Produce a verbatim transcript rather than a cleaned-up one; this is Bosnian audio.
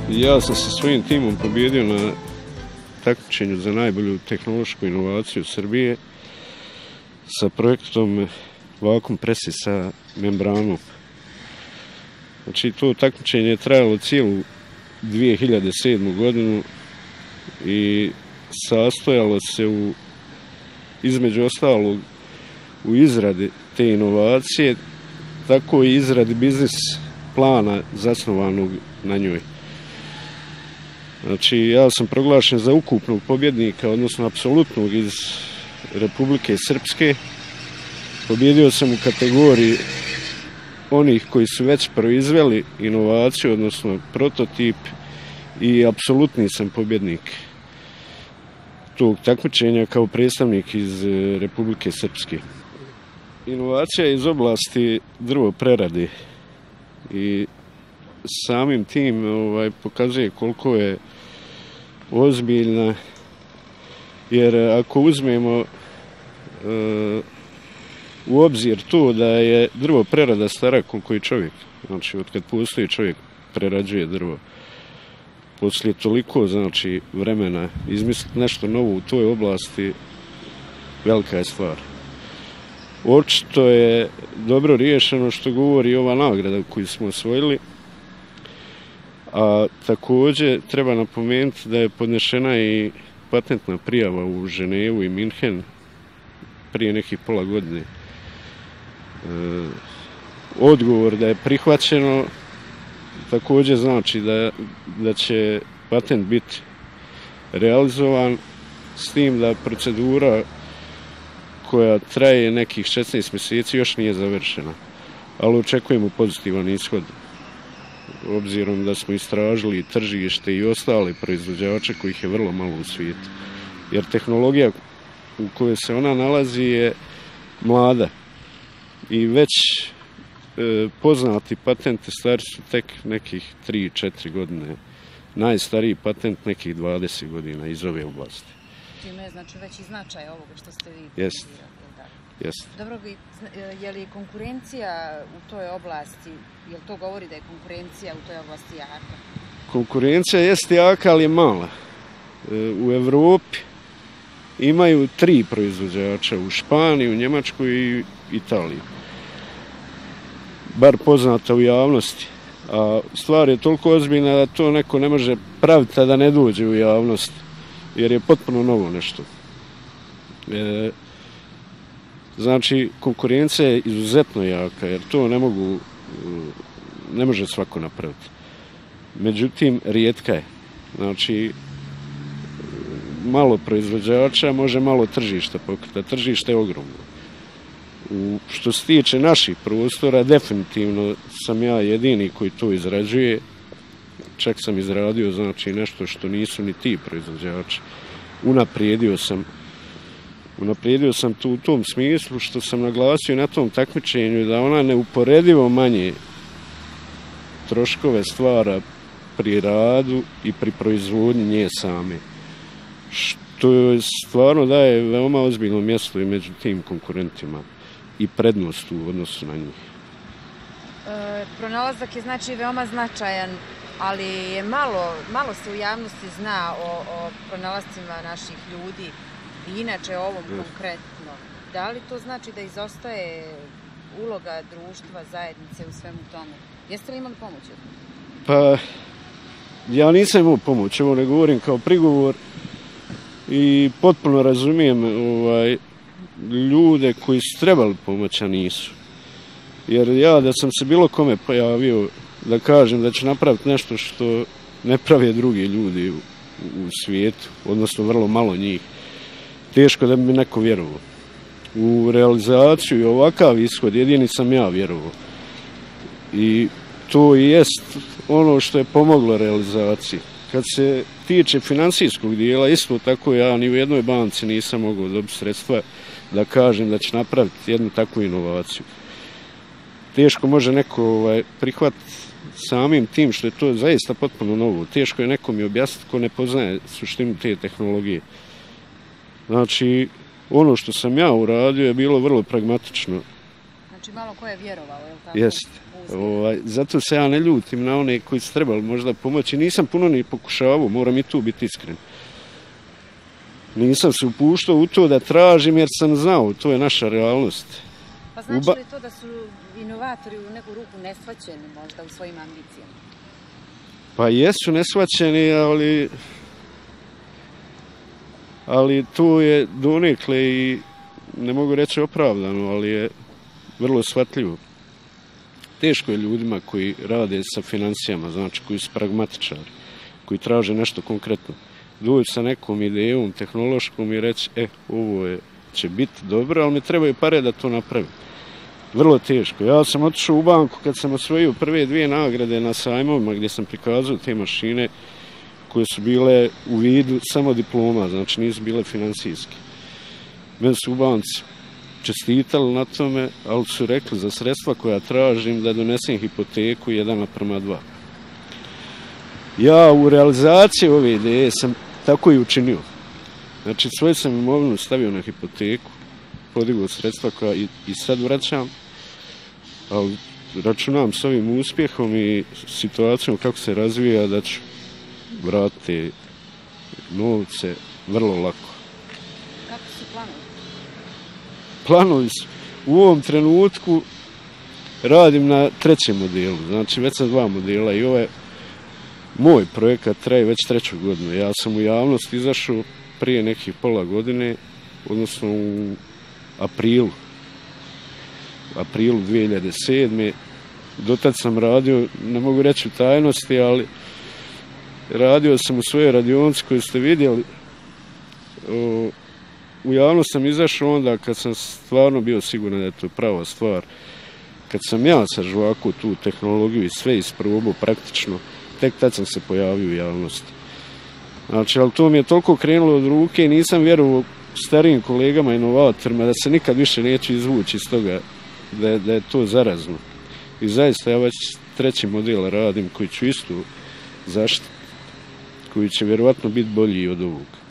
Ja sam sa svojim timom pobjedio na takmičenju za najbolju tehnološku inovaciju Srbije sa projektom vakuum presi sa membranom. Znači, to takmičenje je trajalo cijelu dvije hiljade sedmu godinu i sastojalo se u, između ostalog, u izradi te inovacije, tako i izradi biznis plana zasnovanog na njoj. Znači, ja sam proglašen za ukupnog pobjednika, odnosno apsolutnog iz Republike Srpske. Pobjedio sam u kategoriji onih koji su već proizveli inovaciju, odnosno prototip, i apsolutni sam pobjednik tog takmičenja kao predstavnik iz Republike Srpske. Inovacija je iz oblasti drvoprerade i samim tim ovaj, pokazuje koliko je ozbiljna, jer ako uzmemo e, u obzir to da je drvoprerada stara koliko je čovjek, znači od kad postoji čovjek prerađuje drvo, poslije toliko znači vremena izmisliti nešto novo u toj oblasti velika je stvar. Očito je dobro riješeno što govori ova nagrada koju smo osvojili, a također treba napomenuti da je podnešena i patentna prijava u Ženevu i Minhen prije nekih pola godine. E, odgovor da je prihvaćeno također znači da, da će patent biti realizovan, s tim da procedura koja traje nekih šesnaest mjeseci još nije završena, ali očekujemo pozitivan ishod, obzirom da smo istražili tržište i ostale proizvođače kojih je vrlo malo u svijetu. Jer tehnologija u kojoj se ona nalazi je mlada i već e, poznati patenti stari su tek nekih tri četiri godine. Najstariji patent nekih dvadeset godina iz ove oblasti. Čime je znači veći značaj ovoga što ste vi Jest. Jest. Dobro, je li konkurencija u toj oblasti, je li to govori da je konkurencija u toj oblasti jaka? Konkurencija jest jaka, ali je mala. U Evropi imaju tri proizvođača, u Španiji, u Njemačkoj i Italiji. Bar poznata u javnosti. A stvar je toliko ozbiljna da to neko ne može praviti da ne dođe u javnost, jer je potpuno novo nešto. E, znači, konkurencija je izuzetno jaka, jer to ne mogu, ne može svako napraviti. Međutim, rijetka je. Znači, malo proizvođača može malo tržišta pokriti, a tržište je ogromno. U, što se tiče naših prostora, definitivno sam ja jedini koji to izrađuje. Čak sam izradio znači nešto što nisu ni ti proizvođači. Unaprijedio sam unaprijedio sam to u tom smislu što sam naglasio na tom takmičenju da ona neuporedivo manje troškove stvara pri radu i pri proizvodnji nje same. Što je stvarno daje veoma ozbiljno mjesto i među tim konkurentima i prednost u odnosu na njih. E, pronalazak je znači veoma značajan, ali je malo, malo se u javnosti zna o, o pronalascima naših ljudi i inače o ovom yes. konkretno. Da li to znači da izostaje uloga društva, zajednice u svemu tome? Jeste li imali pomoć od toga? Pa, ja nisam imao pomoć, ovo ne govorim kao prigovor i potpuno razumijem ovaj, ljude koji su trebali pomoći, a nisu. Jer ja da sam se bilo kome pojavio da kažem da će napraviti nešto što ne prave drugi ljudi u, u svijetu, odnosno vrlo malo njih, teško da bi mi neko vjerovao. U realizaciju i ovakav ishod jedini sam ja vjerovao. I to i jest ono što je pomoglo realizaciji. Kad se tiče financijskog dijela, isto tako ja ni u jednoj banci nisam mogao dobiti sredstva da kažem da će napraviti jednu takvu inovaciju. Teško može neko ovaj, prihvatiti samim tim što je to zaista potpuno novo. Teško je nekom i objasniti ko ne poznaje suštinu te tehnologije. Znači, ono što sam ja uradio je bilo vrlo pragmatično. Znači, malo ko je vjerovao, je li tako? Jest. U Ovaj, zato se ja ne ljutim na one koji su trebali možda pomoći. Nisam puno ni pokušavao, moram i tu biti iskren. Nisam se upuštao u to da tražim jer sam znao, to je naša realnost. Pa znači li to da su inovatori u neku ruku neshvaćeni možda u svojim ambicijama? Pa jesu neshvaćeni, ali ali to je donekle i ne mogu reći opravdano, ali je vrlo shvatljivo. Teško je ljudima koji rade sa financijama, znači koji su pragmatičari, koji traže nešto konkretno. Doći sa nekom idejom tehnološkom i reći, e, ovo je, će biti dobro, ali mi trebaju pare da to napravim. Vrlo teško. Ja sam otišao u banku kad sam osvojio prve dvije nagrade na sajmovima gdje sam prikazao te mašine koje su bile u vidu samo diploma, znači nisu bile financijske. Meni su u banci čestitali na tome, ali su rekli za sredstva koja tražim da donesem hipoteku jedan naprema dva. Ja u realizaciji ove ideje sam tako i učinio. Znači svoju sam imovinu stavio na hipoteku, podigao sredstva koja i, i sad vraćam, ali računam s ovim uspjehom i situacijom kako se razvija da ću vratiti novce vrlo lako. Kako su planovi? Planovi su, u ovom trenutku radim na trećem modelu, znači već sam dva modela i ovaj moj projekat traje već treću godinu. Ja sam u javnost izašao prije nekih pola godine, odnosno u aprilu. aprilu dvije hiljade sedme. Dotad sam radio, ne mogu reći u tajnosti, ali radio sam u svojoj radionici koju ste vidjeli. O, u javnost sam izašao onda kad sam stvarno bio siguran da je to prava stvar. Kad sam ja sažvakao tu tehnologiju i sve isprobao praktično, tek tad sam se pojavio u javnosti. Znači, ali to mi je toliko krenulo od ruke i nisam vjerovao starijim kolegama inovatorima da se nikad više neće izvući iz toga, da je, da je to zarazno. I zaista ja već treći model radim koji ću isto zaštiti, koji će vjerovatno biti bolji od ovog.